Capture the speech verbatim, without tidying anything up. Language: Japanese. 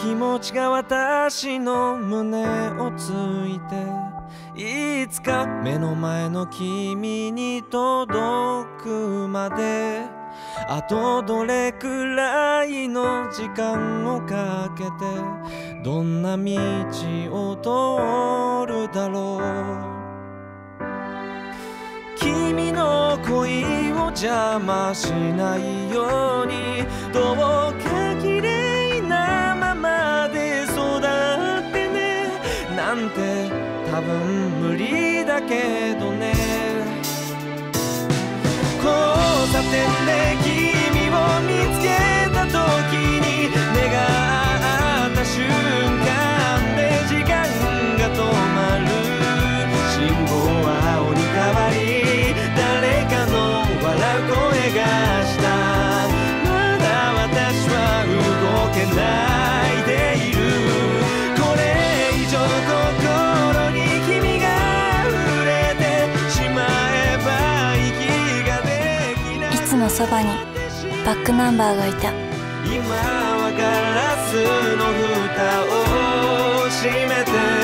気持ちが私の胸をついて、いつか目の前の君に届くまで、あとどれくらいの時間をかけて、どんな道を通るだろう。君の恋を邪魔しないように、どうか綺麗なままで育ってね、なんて多分無理だけどね。交差点で君を見つけた時に、目が合った瞬間で時間が止まる。信号は青に変わり、誰かの笑う声がした。まだ私は動けないでいる。これ以上心に君が触れてしまえば息ができない。 いつもそばにバックナンバーがいた。 今はガラスの蓋を閉めて